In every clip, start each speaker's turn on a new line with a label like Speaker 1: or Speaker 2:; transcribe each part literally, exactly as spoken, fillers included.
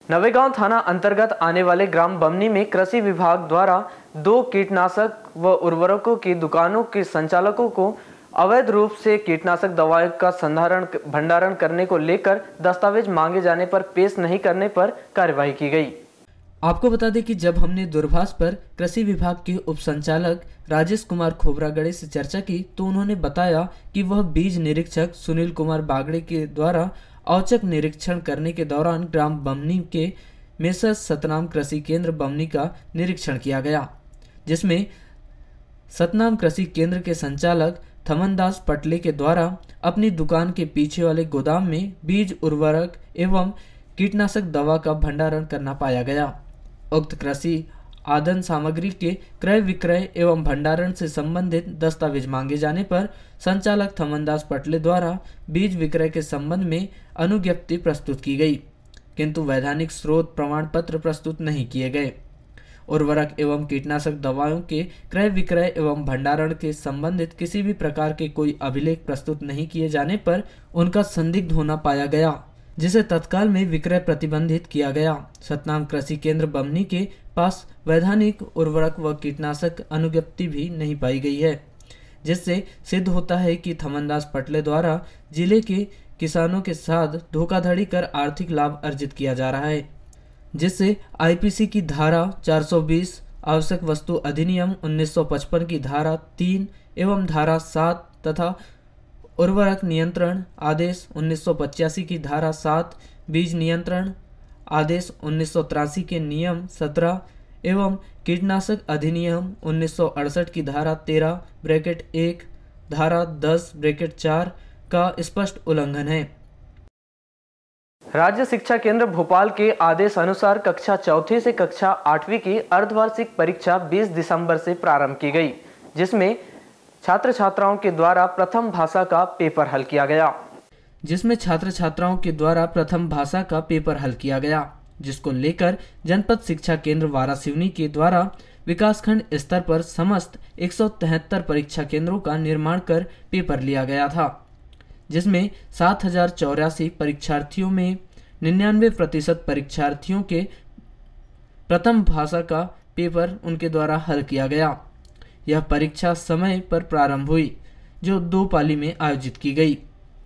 Speaker 1: नवेगांव थाना अंतर्गत आने वाले ग्राम बमनी में कृषि विभाग द्वारा दो कीटनाशक व उर्वरकों की दुकानों के संचालकों को अवैध रूप से कीटनाशक दवाओं का संधारण भंडारण करने को लेकर दस्तावेज मांगे जाने पर पेश नहीं करने पर कार्रवाई की गई।
Speaker 2: आपको बता दें कि जब हमने दूरभाष पर कृषि विभाग के उप संचालक राजेश कुमार खोबरागड़े से चर्चा की तो उन्होंने बताया कि वह बीज निरीक्षक सुनील कुमार बागड़े के द्वारा औचक निरीक्षण करने के दौरान ग्राम बमनी के मेसर्स सतनाम कृषि केंद्र बमनी का निरीक्षण किया गया, जिसमें सतनाम कृषि केंद्र के संचालक थमनदास पटले के द्वारा अपनी दुकान के पीछे वाले गोदाम में बीज उर्वरक एवं कीटनाशक दवा का भंडारण करना पाया गया। उक्त कृषि आदन सामग्री के क्रय विक्रय एवं भंडारण से संबंधित दस्तावेज मांगे जाने पर संचालक थमनदास पटले द्वारा बीज विक्रय के संबंध में अनुज्ञप्ति प्रस्तुत की गई, किंतु वैधानिक स्रोत प्रमाण पत्र प्रस्तुत नहीं किए गए। उर्वरक एवं कीटनाशक दवाओं के क्रय विक्रय एवं भंडारण के संबंधित किसी भी प्रकार के कोई अभिलेख प्रस्तुत नहीं किए जाने पर उनका संदिग्ध होना पाया गया, जिसे तत्काल में विक्रय प्रतिबंधित किया गया। सतनाम कृषि केंद्र बमनी के पास वैधानिक उर्वरक व कीटनाशक अनुज्ञप्ति भी नहीं पाई गई है, जिससे सिद्ध होता है कि थमनदास पटले द्वारा जिले के किसानों के साथ धोखाधड़ी कर आर्थिक लाभ अर्जित किया जा रहा है, जिससे आईपीसी की धारा चार सौ बीस, आवश्यक वस्तु अधिनियम उन्नीस सौ पचपन की धारा तीन एवं धारा सात तथा उर्वरक नियंत्रण आदेश उन्नीस सौ पचासी की धारा सात, बीज नियंत्रण आदेश उन्नीस सौ तिरासी के नियम सत्रह एवं कीटनाशक अधिनियम उन्नीस सौ अड़सठ की धारा तेरह ब्रैकेट एक, धारा दस ब्रैकेट चार का स्पष्ट उल्लंघन है।
Speaker 1: राज्य शिक्षा केंद्र भोपाल के आदेश अनुसार कक्षा चौथी से कक्षा आठवीं की अर्धवार्षिक परीक्षा बीस दिसंबर से प्रारंभ की गई, जिसमें छात्र छात्राओं के द्वारा प्रथम भाषा का पेपर हल किया गया
Speaker 2: जिसमें छात्र छात्राओं के द्वारा प्रथम भाषा का पेपर हल किया गया जिसको लेकर जनपद शिक्षा केंद्र वारासिवनी के द्वारा विकासखंड स्तर पर समस्त एक सौ तिहत्तर परीक्षा केंद्रों का निर्माण कर पेपर लिया गया था, जिसमें सात हजार चौरासी परीक्षार्थियों में निन्यानवे प्रतिशत परीक्षार्थियों के प्रथम भाषा का पेपर उनके द्वारा हल किया गया। यह परीक्षा समय पर प्रारंभ हुई, जो दो पाली में आयोजित की गई,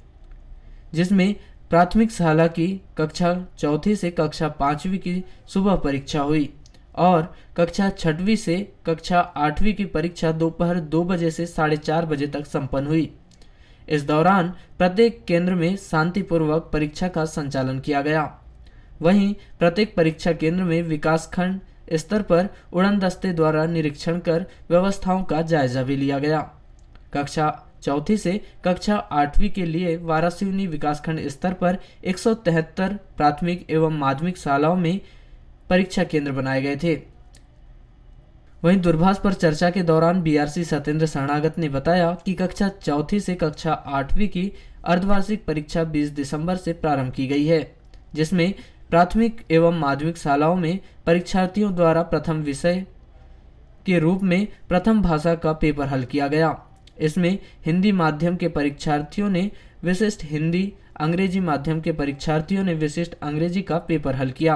Speaker 2: जिसमें प्राथमिक शाला की कक्षा चौथी से कक्षा पांचवी की सुबह परीक्षा हुई और कक्षा छठवीं से कक्षा आठवीं की परीक्षा दोपहर दो बजे से साढ़े चार बजे तक संपन्न हुई। इस दौरान प्रत्येक केंद्र में शांतिपूर्वक परीक्षा का संचालन किया गया। वहीं प्रत्येक परीक्षा केंद्र में विकासखंड स्तर पर उड़न दस्ते द्वारा निरीक्षण कर व्यवस्थाओं का जायजा भी लिया गया। कक्षा चौथी से कक्षा आठवीं के लिए वारासिवनी विकासखंड स्तर पर एक सौ तिहत्तर प्राथमिक एवं माध्यमिक शालाओं में परीक्षा केंद्र बनाए गए थे। वहीं दूरभाष पर चर्चा के दौरान बीआरसी सत्येंद्र शरणागत ने बताया कि कक्षा चौथी से कक्षा आठवीं की अर्धवार्षिक परीक्षा बीस दिसंबर से प्रारंभ की गई है, जिसमें प्राथमिक एवं माध्यमिक शालाओं में परीक्षार्थियों द्वारा प्रथम विषय के रूप में प्रथम भाषा का पेपर हल किया गया। इसमें हिंदी माध्यम के परीक्षार्थियों ने विशिष्ट हिंदी, अंग्रेजी माध्यम के परीक्षार्थियों ने विशिष्ट अंग्रेजी का पेपर हल किया।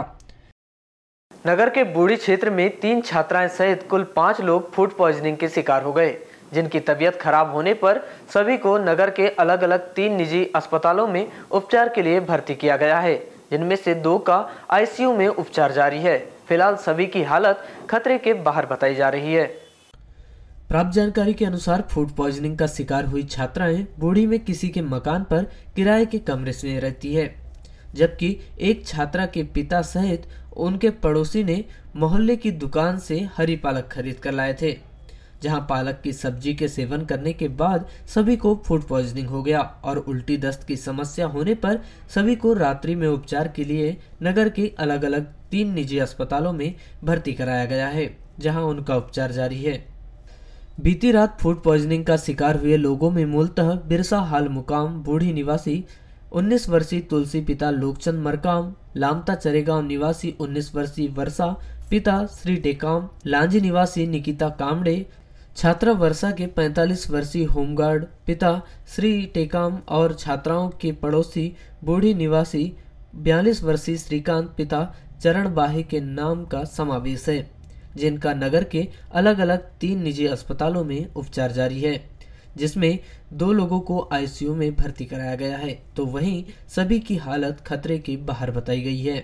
Speaker 1: नगर के बूढ़ी क्षेत्र में तीन छात्राएं सहित कुल पाँच लोग फूड पॉइजनिंग के शिकार हो गए, जिनकी तबीयत खराब होने पर सभी को नगर के अलग अलग तीन निजी अस्पतालों में उपचार के लिए भर्ती किया गया है, जिनमें से दो का आईसीयू में उपचार जारी है। फिलहाल सभी की हालत खतरे के बाहर बताई जा रही है।
Speaker 2: प्राप्त जानकारी के अनुसार फूड पॉइजनिंग का शिकार हुई छात्राएं बूढ़ी में किसी के मकान पर किराए के कमरे में रहती है, जबकि एक छात्रा के पिता सहित उनके पड़ोसी ने मोहल्ले की दुकान से हरी पालक खरीद कर लाए थे, जहां पालक की सब्जी के सेवन करने के बाद सभी को फूड पॉइजनिंग हो गया और उल्टी दस्त की समस्या होने पर सभी को रात्रि में उपचार के लिए नगर के अलग अलग तीन निजी अस्पतालों में भर्ती कराया गया है, जहां उनका उपचार जारी है। बीती रात फूड पॉइजनिंग का शिकार हुए लोगों में मूलतः बिरसा हाल मुकाम बूढ़ी निवासी उन्नीस वर्षीय तुलसी पिता लोकचंद मरकाम, लामता चरेगांव निवासी उन्नीस वर्षीय वर्षा पिता श्री टेकाम, लांजी निवासी निकिता कामड़े, छात्रा वर्षा के पैंतालीस वर्षीय होमगार्ड पिता श्री टेकाम और छात्राओं के पड़ोसी बूढ़ी निवासी बयालीस वर्षीय श्रीकांत पिता चरण बाहे के नाम का समावेश है, जिनका नगर के अलग अलग तीन निजी अस्पतालों में उपचार जारी है, जिसमें दो लोगों को आईसीयू में भर्ती कराया गया है, तो वहीं सभी की हालत खतरे के बाहर बताई गई है।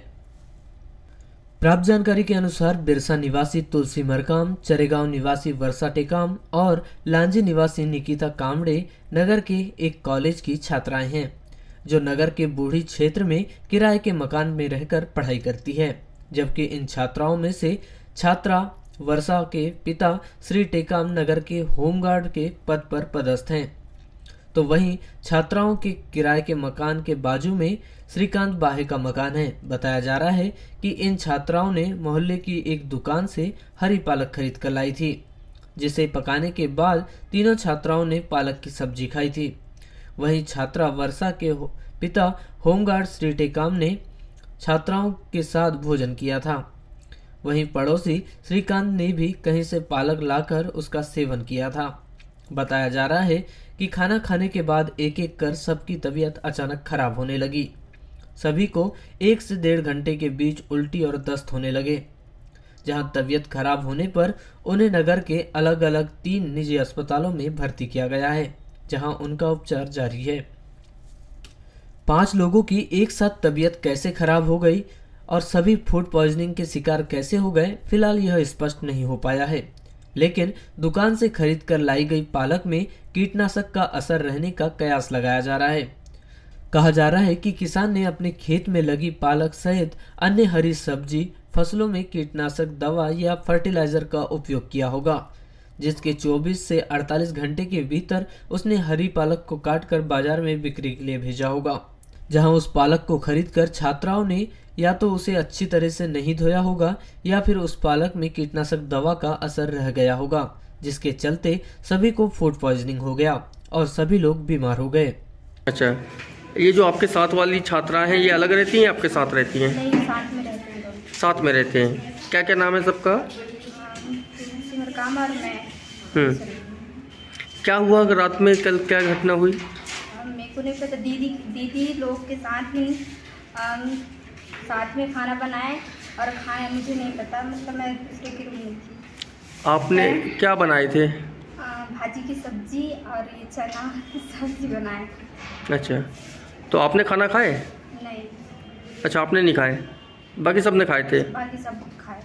Speaker 2: प्राप्त जानकारी के अनुसार बिरसा निवासी तुलसी मरकाम, चरेगांव निवासी वर्षा टेकाम और लांजी निवासी निकिता कामड़े नगर के एक कॉलेज की छात्राएं हैं, जो नगर के बूढ़ी क्षेत्र में किराए के मकान में रहकर पढ़ाई करती है। जबकि इन छात्राओं में से छात्रा वर्षा के पिता श्री टेकाम नगर के होमगार्ड के पद पर पदस्थ हैं, तो वहीं छात्राओं के किराए के मकान के बाजू में श्रीकांत बाहे का मकान है। बताया जा रहा है कि इन छात्राओं ने मोहल्ले की एक दुकान से हरी पालक खरीद कर लाई थी, जिसे पकाने के बाद तीनों छात्राओं ने पालक की सब्जी खाई थी। वहीं छात्रा वर्षा के पिता होमगार्ड श्री टेकाम ने छात्राओं के साथ भोजन किया था। वहीं पड़ोसी श्रीकांत ने भी कहीं से पालक लाकर उसका सेवन किया था। बताया जा रहा है कि खाना खाने के बाद एक एक कर सबकी तबीयत अचानक खराब होने लगी। सभी को एक से डेढ़ घंटे के बीच उल्टी और दस्त होने लगे, जहां तबीयत खराब होने पर उन्हें नगर के अलग अलग तीन निजी अस्पतालों में भर्ती किया गया है, जहां उनका उपचार जारी है। पांच लोगों की एक साथ तबीयत कैसे खराब हो गई और सभी फूड पॉइजनिंग के शिकार कैसे हो गए, फिलहाल यह स्पष्ट नहीं हो पाया है, लेकिन दुकान से खरीद कर लाई गई पालक में कीटनाशक का असर रहने का कयास लगाया जा रहा है। कहा जा रहा है कि किसान ने अपने खेत में लगी पालक सहित अन्य हरी सब्जी फसलों में कीटनाशक दवा या फर्टिलाइजर का उपयोग किया होगा, जिसके चौबीस से अड़तालीस घंटे के भीतर उसने हरी पालक को काटकर बाजार में बिक्री के लिए भेजा होगा, जहां उस पालक को खरीदकर छात्राओं ने या तो उसे अच्छी तरह से नहीं धोया होगा या फिर उस पालक में कीटनाशक दवा का असर रह गया होगा, जिसके चलते सभी को फूड पॉइजनिंग हो गया और सभी लोग बीमार हो गए।
Speaker 3: अच्छा, ये जो आपके साथ वाली छात्रा हैं ये अलग रहती हैं, आपके साथ रहती हैं?
Speaker 4: नहीं, साथ में रहते हैं दोनों।
Speaker 3: साथ में रहते हैं। क्या क्या नाम है सबका?
Speaker 4: काम और मैं।
Speaker 3: हम्म क्या हुआ रात में, कल क्या घटना हुई?
Speaker 4: मेरे को नहीं पता, दीदी दीदी लोग के साथ ही आम, साथ में खाना बनाए और खाया मुझे नहीं पता, मतलब मैं उसके रूम में थी।
Speaker 3: आपने क्या बनाए थे?
Speaker 4: आ, भाजी की सब्जी और ये चना की सब्जी बनाए।
Speaker 3: अच्छा, तो आपने खाना खाए?
Speaker 4: नहीं।
Speaker 3: अच्छा, आपने नहीं खाए, बाकी सब ने खाए थे?
Speaker 4: बाकी सब खाए,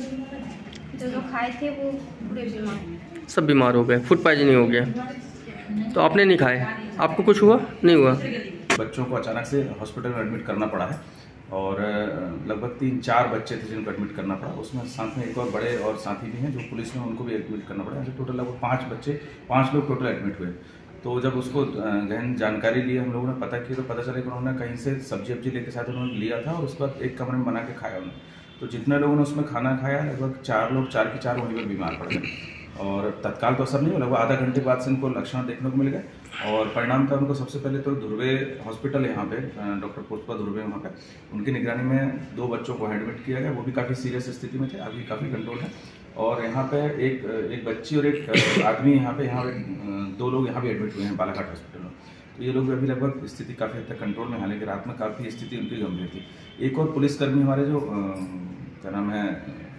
Speaker 4: जो जो खाए थे वो पूरे बीमार,
Speaker 3: सब बीमार हो गए, फूड पॉइजनिंग हो गया। तो आपने नहीं खाए, आपको कुछ हुआ? नहीं हुआ।
Speaker 5: बच्चों को अचानक से हॉस्पिटल में एडमिट करना पड़ा है और लगभग तीन चार बच्चे थे जिनको एडमिट करना पड़ा। उसमें साथ में एक और बड़े और साथी भी हैं जो पुलिस में, उनको भी एडमिट करना पड़ा। ऐसे टोटल लगभग पाँच बच्चे पाँच लोग टोटल एडमिट हुए। तो जब उसको गहन जानकारी ली, हम लोगों ने पता किया, तो पता चला कि उन्होंने कहीं से सब्जी वब्जी लेके साथ उन्होंने लिया था और उसके बाद एक कमरे में बना के खाया उन्होंने। तो जितने लोगों ने उसमें खाना खाया, लगभग चार लोग चार के चार वहीं पर बीमार पड़ गए और तत्काल तो असर नहीं हुआ, लगभग आधा घंटे बाद से उनको लक्षण देखने को मिल गए। और परिणाम था उनको सबसे पहले तो धुर्वे हॉस्पिटल है यहाँ पे, डॉक्टर पुष्पा धुर्वे वहाँ पे, उनकी निगरानी में दो बच्चों को एडमिट किया गया। वो भी काफ़ी सीरियस स्थिति में थे, अभी काफ़ी कंट्रोल है। और यहाँ पे एक एक बच्ची और एक आदमी यहाँ पे यहाँ दो लोग यहाँ भी एडमिट हुए हैं बालाघाट हॉस्पिटल में। तो ये लोग अभी लगभग स्थिति काफ़ी हद तक कंट्रोल में, हालांकि रात में काफ़ी स्थिति उनकी गंभीर थी। एक और पुलिसकर्मी हमारे जो क्या नाम है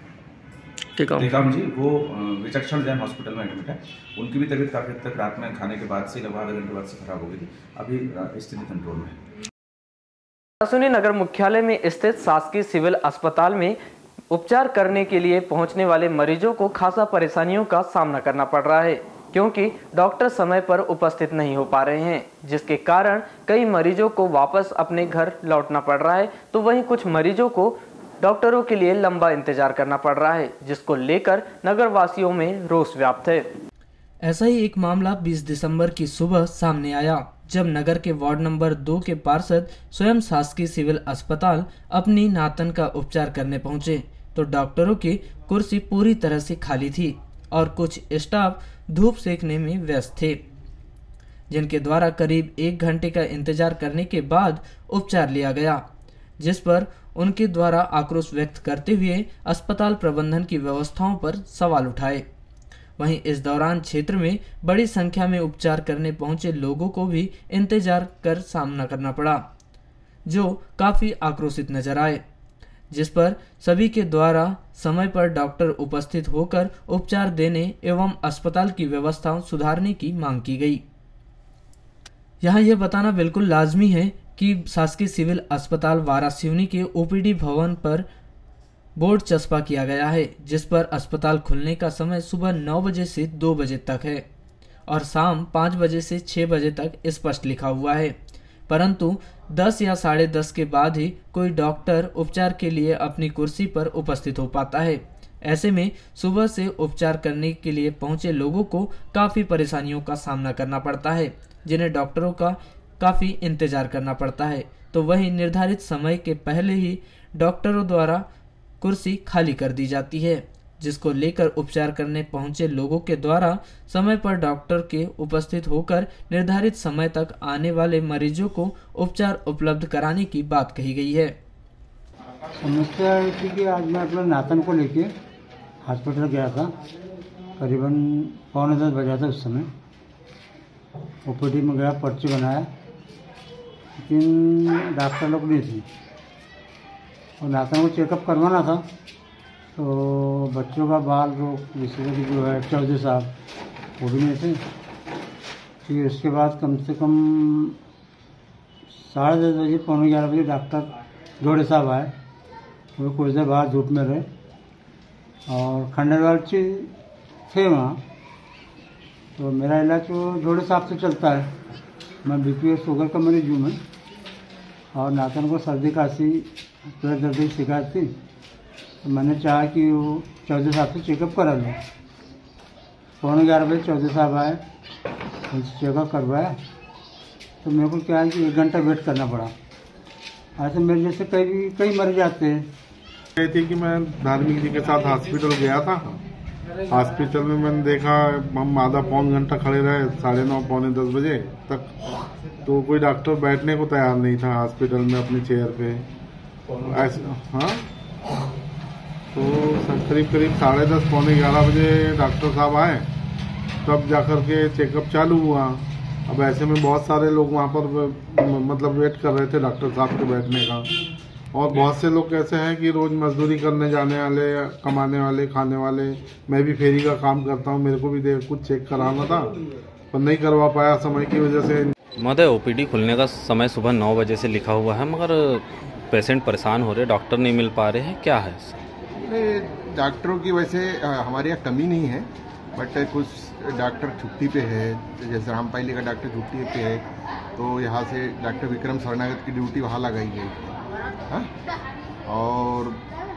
Speaker 5: टेकाम जी, वो विचक्षण जैन हॉस्पिटल में एडमिट है। उनकी भी तबीयत काफ़ी हद तक रात में खाने के बाद से लगभग आधे घंटे बाद से खराब हो गई थी। अभी स्थिति कंट्रोल में है।
Speaker 1: परसौनी नगर मुख्यालय में स्थित शासकीय सिविल अस्पताल में उपचार करने के लिए पहुंचने वाले मरीजों को खासा परेशानियों का सामना करना पड़ रहा है, क्योंकि डॉक्टर समय पर उपस्थित नहीं हो पा रहे हैं, जिसके कारण कई मरीजों को वापस अपने घर लौटना पड़ रहा है, तो वहीं कुछ मरीजों को डॉक्टरों के लिए लंबा इंतजार करना पड़ रहा है, जिसको लेकर नगर वासियों में रोष व्याप्त है।
Speaker 2: ऐसा ही एक मामला बीस दिसंबर की सुबह सामने आया, जब नगर के वार्ड नंबर दो के पार्षद स्वयं शासकीय सिविल अस्पताल अपनी नातन का उपचार करने पहुंचे, तो डॉक्टरों की कुर्सी पूरी तरह से खाली थी और कुछ स्टाफ धूप सेकने में व्यस्त थे, जिनके द्वारा करीब एक घंटे का इंतजार करने के बाद उपचार लिया गया, जिस पर उनके द्वारा आक्रोश व्यक्त करते हुए अस्पताल प्रबंधन की व्यवस्थाओं पर सवाल उठाए। वहीं इस दौरान क्षेत्र में बड़ी संख्या में उपचार करने पहुंचे लोगों को भी इंतजार कर सामना करना पड़ा, जो काफी आक्रोशित नजर आए। जिस पर सभी के द्वारा समय पर डॉक्टर उपस्थित होकर उपचार देने एवं अस्पताल की व्यवस्था सुधारने की मांग की गई। यहाँ यह बताना बिल्कुल लाजमी है कि शासकीय सिविल अस्पताल वारासिवनी के ओपीडी भवन पर बोर्ड चस्पा किया गया है, जिस पर अस्पताल खुलने का समय सुबह नौ बजे से दो बजे तक है और शाम पाँच बजे से छः बजे तक स्पष्ट लिखा हुआ है, परंतु दस या साढ़े दस के बाद ही कोई डॉक्टर उपचार के लिए अपनी कुर्सी पर उपस्थित हो पाता है। ऐसे में सुबह से उपचार करने के लिए पहुंचे लोगों को काफ़ी परेशानियों का सामना करना पड़ता है, जिन्हें डॉक्टरों का काफ़ी इंतजार करना पड़ता है। तो वहीं निर्धारित समय के पहले ही डॉक्टरों द्वारा कुर्सी खाली कर दी जाती है, जिसको लेकर उपचार करने पहुंचे लोगों के द्वारा समय पर डॉक्टर के उपस्थित होकर निर्धारित समय तक आने वाले मरीजों को उपचार उपलब्ध कराने की बात कही गई है।
Speaker 6: समस्या है थी कि आज मैं अपने नातन को लेके हॉस्पिटल गया था, करीबन पौने दस बजा था उस समय। ओपीडी में गया, पर्ची बनाया, लेकिन डॉक्टर लोग नहीं थे और नातन को चेकअप करवाना था। तो बच्चों का बाल रोग विशेषज्ञ जो है चौधरी साहब वो भी नहीं थे। फिर उसके बाद कम से कम साढ़े दस बजे पौने ग्यारह बजे डॉक्टर जोड़े साहब आए। वो कुछ देर बाहर धूप में रहे और खंडेलवाल जी थे वहाँ। तो मेरा इलाज वो जोड़े साहब से चलता है। मैं बीपी और शुगर का मरीज हूँ मैं, और नातन को सर्दी खांसी पेट दर्द की शिकायत थी। तो मैंने चाहा कि वो चौधरी साहब से चेकअप करा लूँ। पौने ग्यारह बजे चौधरी साहब आए, उनसे चेकअप करवाया। तो मेरे को क्या है कि एक घंटा वेट करना पड़ा। ऐसे मेरे जैसे कई भी कई मरीज आते हैं।
Speaker 7: कही थी कि मैं धार्मिक जी के साथ हॉस्पिटल गया था। हॉस्पिटल में मैंने देखा हम आधा पौन घंटा खड़े रहे, साढ़े नौ पौने दस बजे तक। तो कोई डॉक्टर बैठने को तैयार नहीं था हॉस्पिटल में अपनी चेयर पे। ऐसे हाँ, तो करीब करीब साढ़े दस पौने ग्यारह बजे डॉक्टर साहब आए, तब जाकर के चेकअप चालू हुआ। अब ऐसे में बहुत सारे लोग वहाँ पर मतलब वेट कर रहे थे डॉक्टर साहब के बैठने का। और बहुत से लोग कैसे हैं कि रोज़ मजदूरी करने जाने वाले, कमाने वाले, खाने वाले। मैं भी फेरी का काम करता हूँ, मेरे को भी देख कुछ चेक कराना था पर नहीं करवा पाया समय की वजह से।
Speaker 8: महोदय, ओपीडी खुलने का समय सुबह नौ बजे से लिखा हुआ है, मगर पेशेंट परेशान हो रहे, डॉक्टर नहीं मिल पा रहे हैं, क्या है?
Speaker 9: डॉक्टरों की वैसे हमारे यहाँ कमी नहीं है, बट कुछ डॉक्टर छुट्टी पे है। जैसे रामपाली का डॉक्टर छुट्टी पे है, तो यहाँ से डॉक्टर विक्रम शरणागत की ड्यूटी वहाँ लगाई गई है। और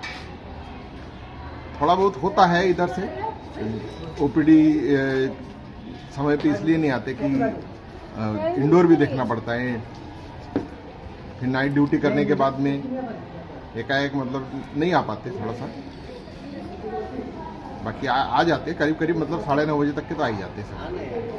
Speaker 9: थोड़ा बहुत होता है इधर से। ओपीडी समय पे इसलिए नहीं आते कि इंडोर भी देखना पड़ता है, फिर नाइट ड्यूटी करने के बाद में एकाएक मतलब नहीं आ पाते थोड़ा सा। बाकी आ, आ जाते करीब करीब मतलब साढ़े नौ बजे तक के तो आ ही जाते सब।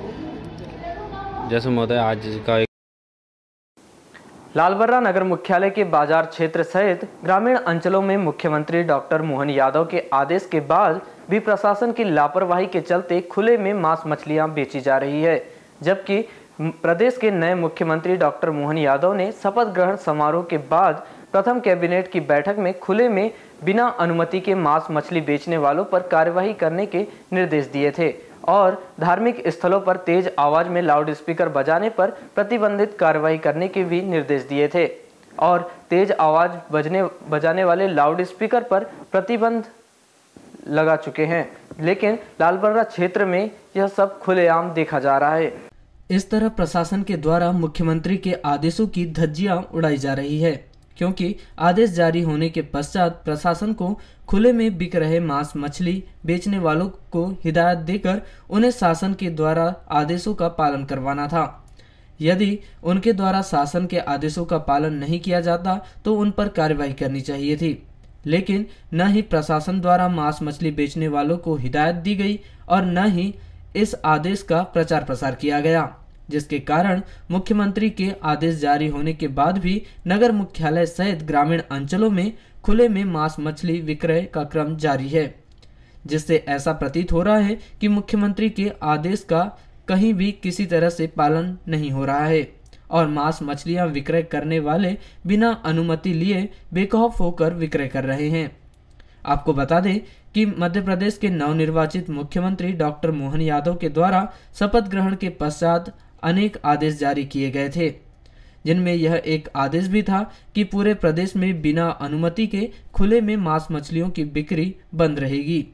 Speaker 8: जैसे महोदय आज का एक
Speaker 1: लालबर्रा नगर मुख्यालय के बाजार क्षेत्र सहित ग्रामीण अंचलों में मुख्यमंत्री डॉक्टर मोहन यादव के आदेश के बाद भी प्रशासन की लापरवाही के चलते खुले में मांस मछलियां बेची जा रही है, जबकि प्रदेश के नए मुख्यमंत्री डॉक्टर मोहन यादव ने शपथ ग्रहण समारोह के बाद प्रथम कैबिनेट की बैठक में खुले में बिना अनुमति के मांस मछली बेचने वालों पर कार्यवाही करने के निर्देश दिए थे और धार्मिक स्थलों पर तेज आवाज में लाउड स्पीकर बजाने पर प्रतिबंधित कार्रवाई करने के भी निर्देश दिए थे और तेज आवाज बजने बजाने वाले लाउड स्पीकर पर प्रतिबंध लगा चुके हैं। लेकिन लालबर्रा क्षेत्र में यह सब खुलेआम देखा जा रहा है।
Speaker 2: इस तरह प्रशासन के द्वारा मुख्यमंत्री के आदेशों की धज्जियां उड़ाई जा रही है, क्योंकि आदेश जारी होने के पश्चात प्रशासन को खुले में बिक रहे मांस मछली बेचने वालों को हिदायत देकर उन्हें शासन के द्वारा आदेशों का पालन करवाना था। यदि उनके द्वारा शासन के आदेशों का पालन नहीं किया जाता तो उन पर कार्रवाई करनी चाहिए थी, लेकिन न ही प्रशासन द्वारा मांस मछली बेचने वालों को हिदायत दी गई और न ही इस आदेश का प्रचार प्रसार किया गया, जिसके कारण मुख्यमंत्री के आदेश जारी होने के बाद भी नगर मुख्यालय सहित ग्रामीण अंचलों में खुले में मांस मछली विक्रय का क्रम जारी है, जिससे ऐसा प्रतीत हो रहा है कि मुख्यमंत्री के आदेश का कहीं भी किसी तरह से पालन नहीं हो रहा है और मांस मछलियां विक्रय करने वाले बिना अनुमति लिए बेखौफ होकर विक्रय कर रहे हैं। आपको बता दें कि मध्य प्रदेश के नवनिर्वाचित मुख्यमंत्री डॉक्टर मोहन यादव के द्वारा शपथ ग्रहण के पश्चात अनेक आदेश जारी किए गए थे, जिनमें यह एक आदेश भी था कि पूरे प्रदेश में बिना अनुमति के खुले में मांस मछलियों की बिक्री बंद रहेगी,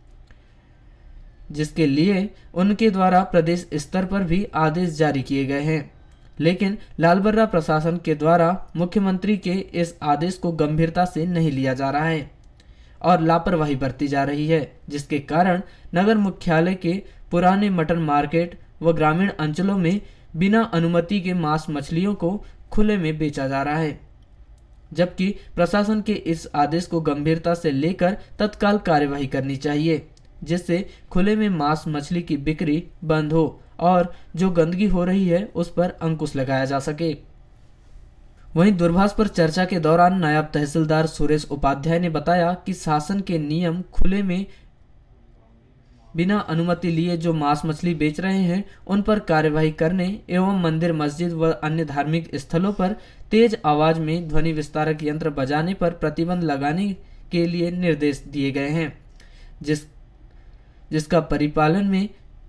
Speaker 2: जिसके लिए उनके द्वारा प्रदेश स्तर पर भी आदेश जारी किए गए हैं। लेकिन लालबर्रा प्रशासन के द्वारा मुख्यमंत्री के इस आदेश को गंभीरता से नहीं लिया जा रहा है और लापरवाही बरती जा रही है, जिसके कारण नगर मुख्यालय के पुराने मटन मार्केट व ग्रामीण अंचलों में बिना अनुमति के मांस मछलियों को खुले में बेचा जा रहा है, जबकि प्रशासन के इस आदेश को गंभीरता से लेकर तत्काल कार्यवाही करनी चाहिए, जिससे खुले में मांस मछली की बिक्री बंद हो और जो गंदगी हो रही है उस पर अंकुश लगाया जा सके। वहीं दूरभाष पर चर्चा के दौरान नायब तहसीलदार सुरेश उपाध्याय ने बताया कि शासन के नियम खुले में बिना अनुमति लिए जो मांस मछली बेच रहे हैं उन पर कार्यवाही करने एवं मंदिर, मस्जिद व अन्य धार्मिक स्थलों पर तेज आवाज में ध्वनि विस्तारक यंत्र बजाने पर प्रतिबंध लगाने के लिए निर्देश दिए गए हैं, जिस जिसका परिपालन में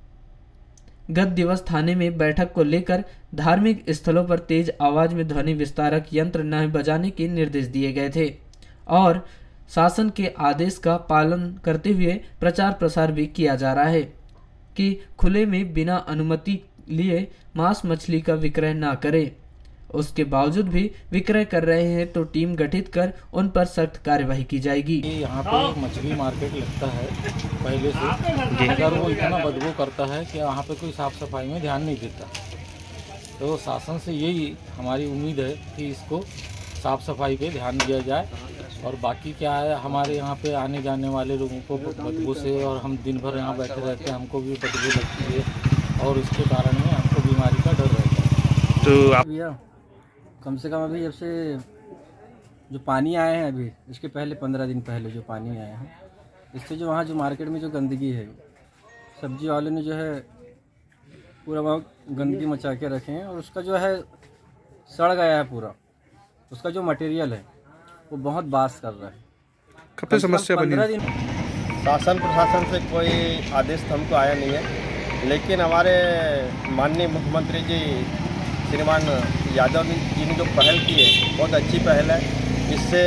Speaker 2: गत दिवस थाने में बैठक को लेकर धार्मिक स्थलों पर तेज आवाज में ध्वनि विस्तारक यंत्र न बजाने के निर्देश दिए गए थे और शासन के आदेश का पालन करते हुए प्रचार प्रसार भी किया जा रहा है कि खुले में बिना अनुमति लिए मांस मछली का विक्रय न करें। उसके बावजूद भी विक्रय कर रहे हैं तो टीम गठित कर उन पर सख्त कार्यवाही की जाएगी।
Speaker 10: यहाँ पे एक मछली मार्केट लगता है पहले से, अगर वो इतना बदबू करता है कि यहाँ पे कोई साफ सफाई में ध्यान नहीं देता, तो शासन से यही हमारी उम्मीद है कि इसको साफ सफाई पे ध्यान दिया जाए। और बाकी क्या है, हमारे यहाँ पे आने जाने वाले लोगों को बदबू से, और हम दिन भर यहाँ बैठे रहते हैं, हमको भी बदबू लगती है और इसके कारण में हमको बीमारी का डर रहता है।
Speaker 3: तो आप
Speaker 10: भैया कम से कम अभी जब से जो पानी आए हैं, अभी इसके पहले पंद्रह दिन पहले जो पानी आया है, इससे जो वहाँ जो मार्केट में जो गंदगी है, सब्जी वाले ने जो है पूरा वहाँ गंदगी मचा के रखे हैं और उसका जो है सड़ गया है पूरा, उसका जो मटेरियल है वो बहुत बास कर रहा है।
Speaker 3: कब समस्या बनी?
Speaker 10: पंद्रह दिन
Speaker 11: शासन प्रशासन से कोई आदेश तो हमको आया नहीं है, लेकिन हमारे माननीय मुख्यमंत्री जी श्रीमान यादव जी ने जो पहल की है बहुत अच्छी पहल है। इससे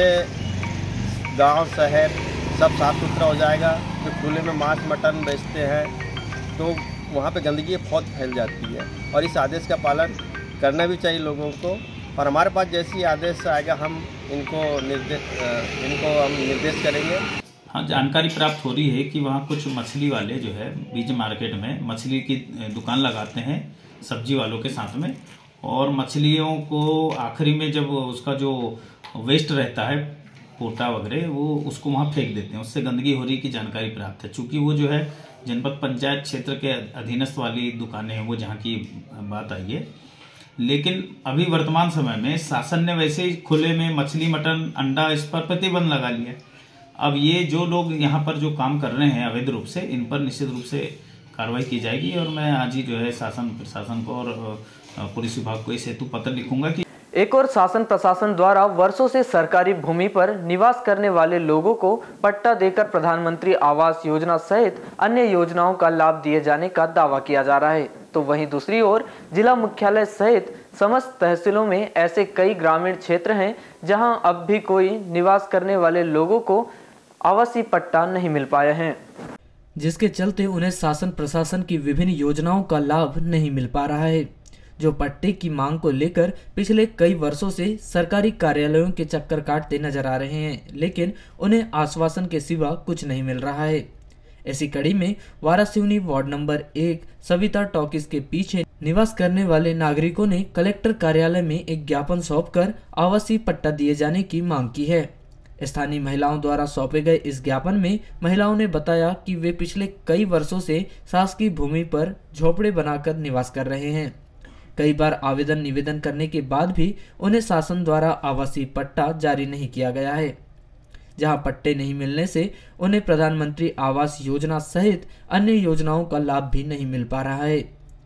Speaker 11: गांव शहर सब साफ सुथरा हो जाएगा। जो खुले में मांस मटन बेचते हैं तो वहाँ पे गंदगी बहुत फैल जाती है और इस आदेश का पालन करना भी चाहिए लोगों को। और हमारे पास जैसे ही आदेश आएगा हम इनको निर्देश इनको हम निर्देश करेंगे।
Speaker 12: हाँ, जानकारी प्राप्त हो रही है कि वहाँ कुछ मछली वाले जो है बीज मार्केट में मछली की दुकान लगाते हैं सब्जी वालों के साथ में, और मछलियों को आखिरी में जब उसका जो वेस्ट रहता है पोटा वगैरह वो उसको वहाँ फेंक देते हैं, उससे गंदगी हो रही की जानकारी प्राप्त है। चूँकि वो जो है जनपद पंचायत क्षेत्र के अधीनस्थ वाली दुकानें हैं वो जहाँ की बात आई है, लेकिन अभी वर्तमान समय में शासन ने वैसे ही खुले में मछली मटन अंडा इस पर प्रतिबंध लगा लिया। अब ये जो लोग यहाँ पर जो काम कर रहे हैं अवैध रूप से, इन पर निश्चित रूप से कार्रवाई की जाएगी और मैं आज ही जो है शासन प्रशासन को और पुलिस विभाग को इस हेतु पत्र लिखूंगा कि
Speaker 1: एक और शासन प्रशासन द्वारा वर्षों से सरकारी भूमि पर निवास करने वाले लोगों को पट्टा देकर प्रधानमंत्री आवास योजना सहित अन्य योजनाओं का लाभ दिए जाने का दावा किया जा रहा है, तो वहीं दूसरी ओर जिला मुख्यालय सहित समस्त तहसीलों में ऐसे कई ग्रामीण क्षेत्र हैं जहां अब भी कोई निवास करने वाले लोगों को आवासीय पट्टा नहीं मिल पाया है,
Speaker 2: जिसके चलते उन्हें शासन प्रशासन की विभिन्न योजनाओं का लाभ नहीं मिल पा रहा है। जो पट्टे की मांग को लेकर पिछले कई वर्षों से सरकारी कार्यालयों के चक्कर काटते नजर आ रहे हैं, लेकिन उन्हें आश्वासन के सिवा कुछ नहीं मिल रहा है। ऐसी कड़ी में वारासिवनी वार्ड नंबर एक सविता टॉकीज के पीछे निवास करने वाले नागरिकों ने कलेक्टर कार्यालय में एक ज्ञापन सौंपकर आवासीय पट्टा दिए जाने की मांग की है। स्थानीय महिलाओं द्वारा सौंपे गए इस ज्ञापन में महिलाओं ने बताया कि वे पिछले कई वर्षों से शासकीय भूमि पर झोपड़े बनाकर निवास कर रहे हैं। कई बार आवेदन निवेदन करने के बाद भी उन्हें शासन द्वारा आवासीय पट्टा जारी नहीं किया गया है, जहां पट्टे नहीं मिलने से उन्हें प्रधानमंत्री आवास योजना सहित अन्य योजनाओं का लाभ भी नहीं मिल पा रहा है।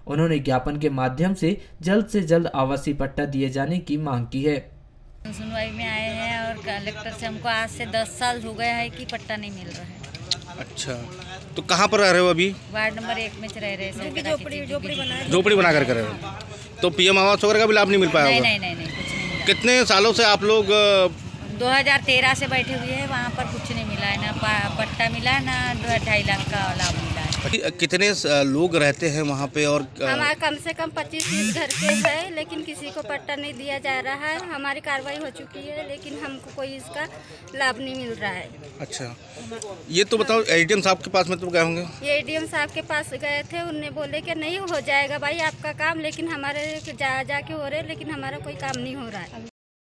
Speaker 2: उन्होंने ज्ञापन के माध्यम से जल्द से जल्द आवासीय पट्टा दिए जाने की मांग की है।
Speaker 13: सुनवाई में आए हैं और कलेक्टर से हमको आज से दस साल हो गया है कि पट्टा नहीं मिल रहा है।
Speaker 14: अच्छा, तो कहाँ पर रह रहे हो अभी?
Speaker 13: वार्ड नंबर एक में रह रहे हैं। झोपड़ी झोपड़ी बना
Speaker 14: झोपड़ी बना कर कर रहे हो। तो पीएम आवास वगैरह का भी लाभ नहीं मिल पाया
Speaker 13: नहीं,
Speaker 14: होगा?
Speaker 13: नहीं नहीं नहीं कुछ नहीं मिला।
Speaker 14: कितने सालों से आप लोग
Speaker 13: दो हज़ार तेरह से बैठे हुए हैं, वहाँ पर कुछ नहीं मिला है, ना पट्टा मिला है, ना ढाई लाख का लाभ मिला है।
Speaker 14: कितने लोग रहते हैं वहाँ पे? और
Speaker 4: हमारे कम से कम पच्चीस तीस घर के हैं, लेकिन किसी को पट्टा नहीं दिया जा रहा है। हमारी कार्रवाई हो चुकी है, लेकिन हमको कोई इसका लाभ नहीं मिल रहा है।
Speaker 14: अच्छा, ये तो बताओ, एडीएम साहब के पास में तो गए होंगे?
Speaker 4: ये एडीएम साहब के पास गए थे, उनने बोले कि नहीं हो जाएगा भाई आपका काम, लेकिन हमारे जा जाके हो रहे, लेकिन हमारा कोई काम नहीं हो रहा है।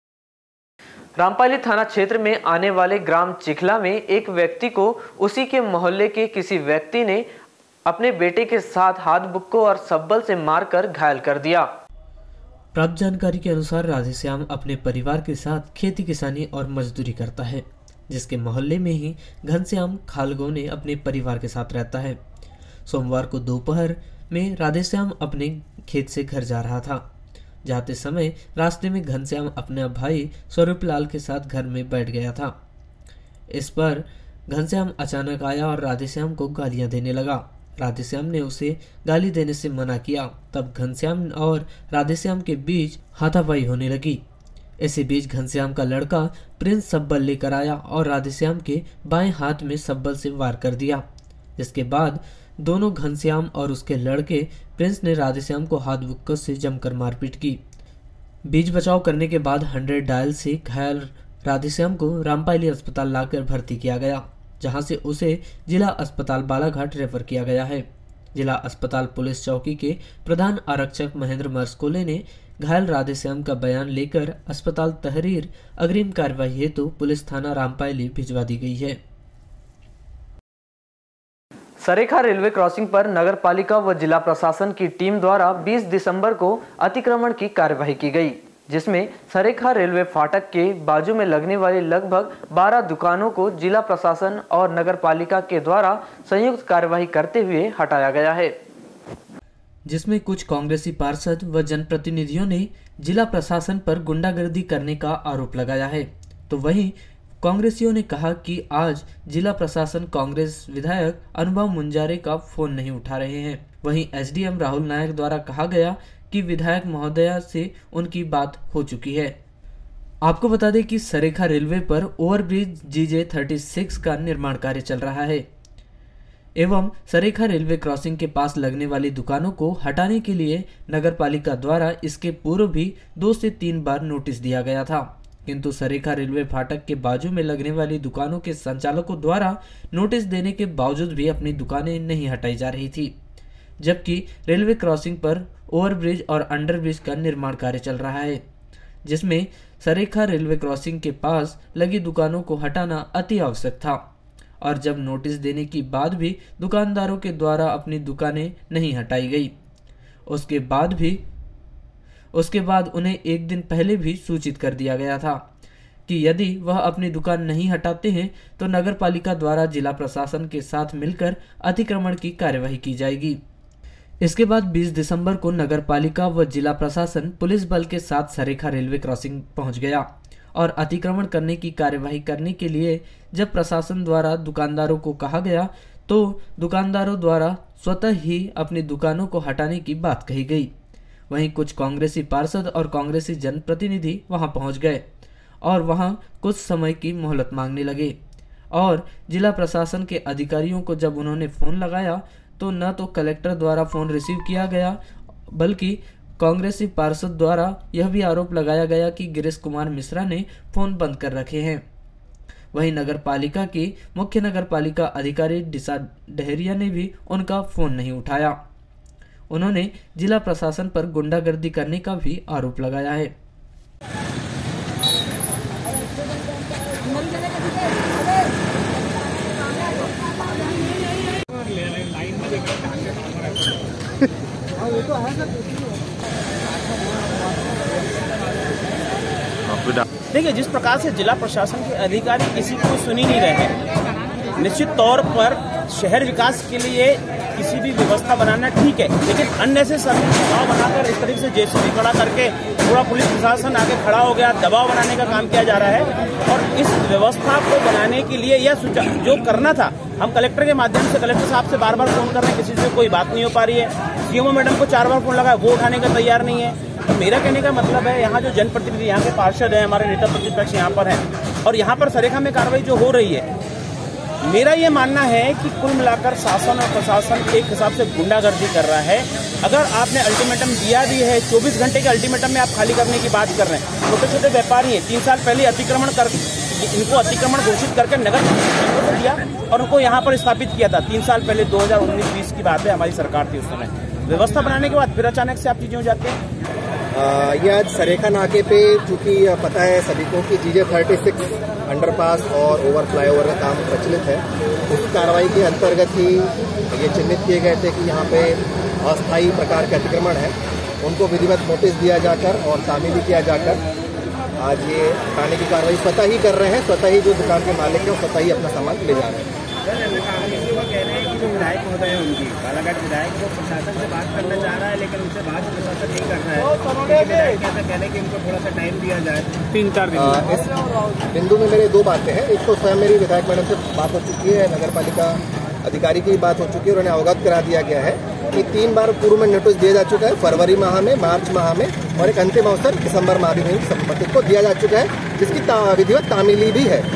Speaker 1: रामपाली थाना क्षेत्र में आने वाले ग्राम चिखला में एक व्यक्ति को उसी के मोहल्ले के किसी व्यक्ति ने अपने बेटे के साथ हाथ बुक्को और सब्बल से मारकर घायल कर दिया।
Speaker 2: प्राप्त जानकारी के अनुसार राधेश्याम अपने परिवार के साथ खेती किसानी और मजदूरी करता है, जिसके मोहल्ले में ही घनश्याम खालगोने अपने परिवार के साथ रहता है। सोमवार को दोपहर में राधेश्याम अपने खेत से घर जा रहा था। जाते समय रास्ते में घनश्याम अपने भाई स्वरूप लाल के साथ घर में बैठ गया था। इस पर घनश्याम अचानक आया और राधेश्याम को गालियां देने लगा। राधेश्याम ने उसे गाली देने से मना किया। तब घनश्याम और राधेश्याम के बीच हाथापाई होने लगी। इसी बीच घनश्याम का लड़का प्रिंस सब्बल लेकर आया और राधेश्याम के बाएं हाथ में सब्बल से वार कर दिया, जिसके बाद दोनों घनश्याम और उसके लड़के प्रिंस ने राधेश्याम को हाथ बुक्कों से जमकर मारपीट की। बीच बचाव करने के बाद हंड्रेड डायल से घायल राधेश्याम को रामपाली अस्पताल लाकर भर्ती किया गया, जहां से उसे जिला अस्पताल बालाघाट रेफर किया गया है। जिला अस्पताल पुलिस चौकी के प्रधान आरक्षक महेंद्र मर्सकोले ने घायल राधेश्याम का बयान लेकर अस्पताल तहरीर अग्रिम कार्रवाई हेतु पुलिस थाना रामपाली भिजवा दी गई है।
Speaker 1: सरेखा रेलवे क्रॉसिंग पर नगर पालिका व जिला प्रशासन की टीम द्वारा बीस दिसंबर को अतिक्रमण की कार्यवाही की गई, जिसमें सरेखा रेलवे फाटक के बाजू में लगने वाली लगभग बारह दुकानों को जिला प्रशासन और नगर पालिका के द्वारा संयुक्त कार्यवाही करते हुए हटाया गया है,
Speaker 2: जिसमें कुछ कांग्रेसी पार्षद व जनप्रतिनिधियों ने जिला प्रशासन पर गुंडागर्दी करने का आरोप लगाया है। तो वहीं कांग्रेसियों ने कहा कि आज जिला प्रशासन कांग्रेस विधायक अनुभव मुंजारे का फोन नहीं उठा रहे हैं। वहीं एसडीएम राहुल नायक द्वारा कहा गया कि विधायक महोदया से उनकी बात हो चुकी है। आपको बता दें कि सरेखा रेलवे पर ओवरब्रिज जीजे छत्तीस का निर्माण कार्य चल रहा है एवं सरेखा रेलवे क्रॉसिंग के पास लगने वाली दुकानों को हटाने के लिए नगर पालिका द्वारा इसके पूर्व भी दो से तीन बार नोटिस दिया गया था, किंतु सरेखा रेलवे फाटक के बाजू में लगने वाली दुकानों के संचालकों द्वारा नोटिस देने के बावजूद भी अपनी दुकानें नहीं हटाई जा रही थी, जबकि रेलवे क्रॉसिंग पर ओवरब्रिज और अंडरब्रिज का निर्माण कार्य चल रहा है, जिसमें सरेखा रेलवे क्रॉसिंग के पास लगी दुकानों को हटाना अति आवश्यक था। और जब नोटिस देने की बाद भी दुकानदारों के द्वारा अपनी दुकानें नहीं हटाई गई, उसके बाद भी उसके बाद उन्हें एक दिन पहले भी सूचित कर दिया गया था कि यदि वह अपनी दुकान नहीं हटाते हैं तो नगर पालिका द्वारा जिला प्रशासन के साथ मिलकर अतिक्रमण की कार्यवाही की जाएगी। इसके बाद बीस दिसंबर को नगर पालिका व जिला प्रशासन पुलिस बल के साथ सरेखा रेलवे क्रॉसिंग पहुंच गया और अतिक्रमण करने की कार्यवाही करने के लिए जब प्रशासन द्वारा दुकानदारों को कहा गया तो दुकानदारों द्वारा स्वतः ही अपनी दुकानों को हटाने की बात कही गई। वहीं कुछ कांग्रेसी पार्षद और कांग्रेसी जनप्रतिनिधि वहां पहुंच गए और वहां कुछ समय की मोहलत मांगने लगे और जिला प्रशासन के अधिकारियों को जब उन्होंने फोन लगाया तो न तो कलेक्टर द्वारा फोन रिसीव किया गया, बल्कि कांग्रेसी पार्षद द्वारा यह भी आरोप लगाया गया कि गिरीश कुमार मिश्रा ने फोन बंद कर रखे हैं। वहीं नगर पालिका की मुख्य नगर पालिका अधिकारी डिसा डहरिया ने भी उनका फोन नहीं उठाया। उन्होंने जिला प्रशासन पर गुंडागर्दी करने का भी आरोप लगाया है।
Speaker 15: देखिए, जिस प्रकार से जिला प्रशासन के अधिकारी किसी को सुन ही नहीं रहे, निश्चित तौर पर शहर विकास के लिए किसी भी व्यवस्था बनाना ठीक है, लेकिन अननेसेसरी दबाव बनाकर इस तरीके से जेसीबी खड़ा करके पूरा पुलिस प्रशासन आगे खड़ा हो गया, दबाव बनाने का काम किया जा रहा है। और इस व्यवस्था को बनाने के लिए यह जो करना था, हम कलेक्टर के माध्यम से कलेक्टर साहब से बार बार फोन कर रहे हैं, किसी से कोई बात नहीं हो पा रही है। सीएमओ मैडम को चार बार फोन लगा, वो उठाने का तैयार नहीं है। तो मेरा कहने का मतलब है, यहाँ जो जनप्रतिनिधि, यहाँ के पार्षद हैं, हमारे नेता प्रतिपक्ष यहाँ पर हैं, और यहाँ पर सरेखा में कार्रवाई जो हो रही है, मेरा ये मानना है कि कुल मिलाकर शासन और प्रशासन एक हिसाब से गुंडागर्दी कर रहा है। अगर आपने अल्टीमेटम दिया भी है, चौबीस घंटे के अल्टीमेटम में आप खाली करने की बात कर रहे हैं, छोटे छोटे व्यापारी हैं, तीन साल पहले अतिक्रमण कर इनको अतिक्रमण घोषित करके नगर निगम को दिया और उनको यहाँ पर स्थापित किया था। तीन साल पहले दो हजार उन्नीस बीस की बात है, हमारी सरकार थी उस समय। व्यवस्था बनाने के बाद फिर अचानक से आप चीजें हो जाती हैं।
Speaker 16: ये आज सरेखा नाके पे, चूंकि पता है सभी को कि जीजे थर्टी सिक्स अंडरपास और ओवर फ्लाईओवर का काम प्रचलित है, उस कार्रवाई के अंतर्गत ही ये चिन्हित किए गए थे कि यहाँ पे अस्थायी प्रकार के अतिक्रमण है, उनको विधिवत नोटिस दिया जाकर और तामीली किया जाकर आज ये हटाने की कार्रवाई स्वतः ही कर रहे हैं। स्वतः ही जो दुकान के मालिक हैं, स्वतः ही अपना सामान ले जा रहे हैं।
Speaker 15: कह रहे हैं कि जो विधायक महोदय है उनकी बालाघाट विधायक, वो प्रशासन से बात करना चाह रहा है, लेकिन उनसे बात प्रशासन नहीं कर रहा है। विधायक कहते कह रहे हैं कि उनको थोड़ा सा टाइम दिया जाए, तीन चार दिन।
Speaker 16: इस बिंदु में मेरे दो बातें हैं। एक तो स्वयं मेरी विधायक मैडम से बात हो चुकी है, नगर पालिका अधिकारी की बात हो चुकी है और उन्हें अवगत करा दिया गया है कि तीन बार पूर्व में नोटिस दिया जा चुका है, फरवरी माह में, मार्च माह में, और एक अंतिम अवसर दिसंबर माह में संबंधित को दिया जा चुका है, जिसकी विधिवत तामीली भी है।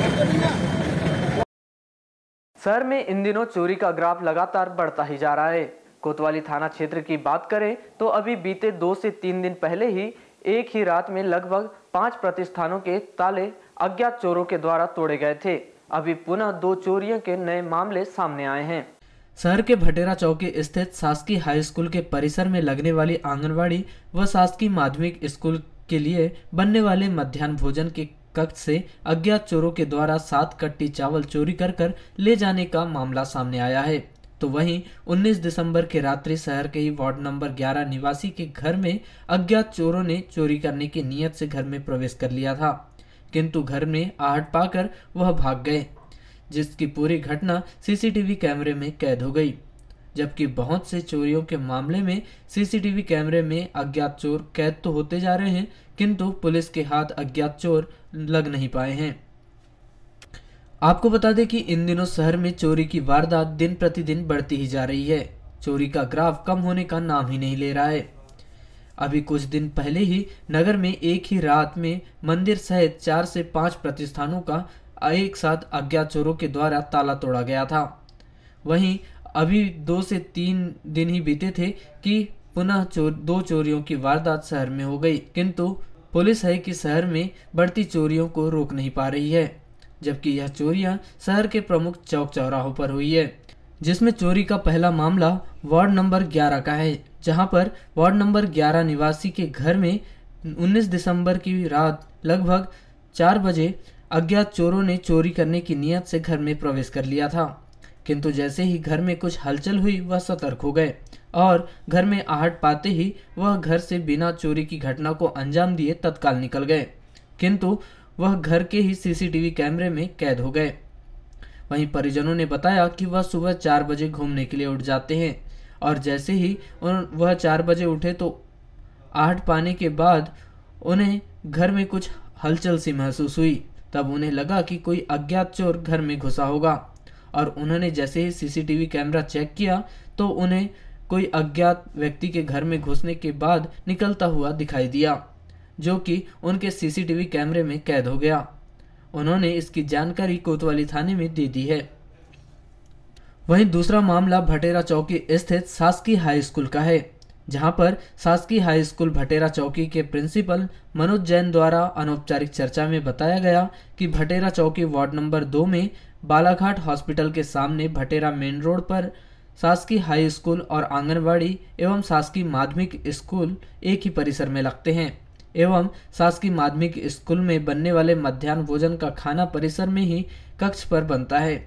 Speaker 1: शहर में इन दिनों चोरी का ग्राफ लगातार बढ़ता ही जा रहा है। कोतवाली थाना क्षेत्र की बात करें तो अभी बीते दो से तीन दिन पहले ही एक ही रात में लगभग पांच प्रतिष्ठानों के ताले अज्ञात चोरों के द्वारा तोड़े गए थे। अभी पुनः दो चोरियों के नए मामले सामने आए हैं।
Speaker 2: शहर के भटेरा चौकी स्थित शासकीय हाई स्कूल के परिसर में लगने वाली आंगनवाड़ी व शासकीय माध्यमिक स्कूल के लिए बनने वाले मध्याह्न भोजन के कक्ष से अज्ञात चोरों के द्वारा सात कट्टी चावल चोरी कर कर ले जाने का मामला सामने आया है। तो वहीं उन्नीस दिसंबर के रात्रि शहर के ही वार्ड नंबर ग्यारह निवासी के घर में अज्ञात चोरों ने चोरी करने की नीयत से घर में प्रवेश कर लिया था, किंतु घर में आहट पाकर वह भाग गए, जिसकी पूरी घटना सीसीटीवी कैमरे में कैद हो गई। जबकि बहुत से चोरियों के मामले में सीसीटीवी कैमरे में अज्ञात चोर कैद तो होते जा रहे हैं, किंतु पुलिस के हाथ अज्ञात चोर लग नहीं पाए हैं। आपको बता दें कि इन दिनों शहर में चोरी की वारदात दिन प्रतिदिन बढ़ती ही जा रही है। चोरी का ग्राफ कम होने का नाम ही नहीं ले रहा है। अभी कुछ दिन पहले ही नगर में एक ही रात में मंदिर सहित चार से पांच प्रतिष्ठानों का एक साथ अज्ञात चोरों के द्वारा ताला तोड़ा गया था। वहीं अभी दो से तीन दिन ही बीते थे कि पुनः चोर दो चोरियों की वारदात शहर में हो गई, किंतु पुलिस है कि शहर में बढ़ती चोरियों को रोक नहीं पा रही है। जबकि यह चोरियां शहर के प्रमुख चौक चौराहों पर हुई है, जिसमें चोरी का पहला मामला वार्ड नंबर ग्यारह का है, जहां पर वार्ड नंबर ग्यारह निवासी के घर में उन्नीस दिसंबर की रात लगभग चार बजे अज्ञात चोरों ने चोरी करने की नीयत से घर में प्रवेश कर लिया था, किंतु जैसे ही घर में कुछ हलचल हुई वह सतर्क हो गए और घर में आहट पाते ही वह घर से बिना चोरी की घटना को अंजाम दिए तत्काल निकल गए, किंतु वह घर के ही सीसीटीवी कैमरे में कैद हो गए। वहीं परिजनों ने बताया कि वह सुबह चार बजे घूमने के लिए उठ जाते हैं और जैसे ही वह चार बजे उठे तो आहट पाने के बाद उन्हें घर में कुछ हलचल सी महसूस हुई। तब उन्हें लगा कि कोई अज्ञात चोर घर में घुसा होगा और उन्होंने जैसे ही सीसीटीवी कैमरा चेक किया तो उन्हें कोई अज्ञात व्यक्ति के घर में घुसने के बाद निकलता हुआ दिखाई दिया, जो कि उनके सीसीटीवी कैमरे में कैद हो गया। उन्होंने इसकी जानकारी कोतवाली थाने में दे दी है। वहीं दूसरा मामला भटेरा चौकी स्थित शासकीय हाई स्कूल का है, जहां पर शासकीय हाई स्कूल भटेरा चौकी के प्रिंसिपल मनोज जैन द्वारा अनौपचारिक चर्चा में बताया गया कि भटेरा चौकी वार्ड नंबर दो में बालाघाट हॉस्पिटल के सामने भटेरा मेन रोड पर शासकीय हाई स्कूल और आंगनवाड़ी एवं शासकीय माध्यमिक स्कूल एक ही परिसर में लगते हैं एवं शासकीय माध्यमिक स्कूल में बनने वाले मध्याह्न भोजन का खाना परिसर में ही कक्ष पर बनता है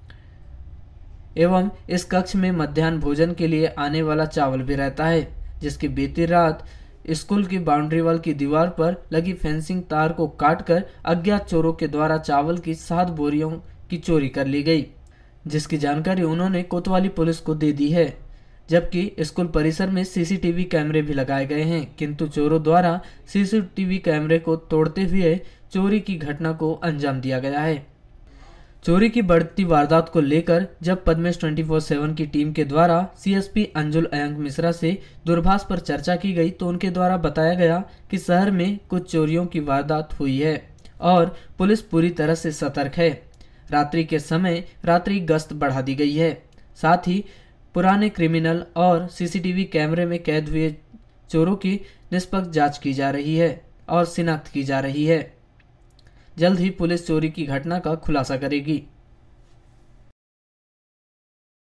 Speaker 2: एवं इस कक्ष में मध्याह्न भोजन के लिए आने वाला चावल भी रहता है, जिसकी बीती रात स्कूल की बाउंड्री वॉल की दीवार पर लगी फेंसिंग तार को काटकर अज्ञात चोरों के द्वारा चावल की सात बोरियों की चोरी कर ली गई, जिसकी जानकारी उन्होंने कोतवाली पुलिस को दे दी है। जबकि स्कूल परिसर में सीसीटीवी कैमरे भी लगाए गए हैं, किंतु चोरों द्वारा सीसीटीवी कैमरे को तोड़ते हुए चोरी की घटना को अंजाम दिया गया है। चोरी की बढ़ती वारदात को लेकर जब पद्मेश ट्वेंटी फोर सेवन की टीम के द्वारा सीएसपी अंजुल अयंक मिश्रा से दूरभाष पर चर्चा की गई तो उनके द्वारा बताया गया कि शहर में कुछ चोरियों की वारदात हुई है और पुलिस पूरी तरह से सतर्क है। रात्रि के समय रात्रि गश्त बढ़ा दी गई है। साथ ही पुराने क्रिमिनल और सीसीटीवी कैमरे में कैद हुए चोरों की निष्पक्ष जांच की जा रही है और शिनाख्त की जा रही है। जल्द ही पुलिस चोरी की घटना का खुलासा करेगी।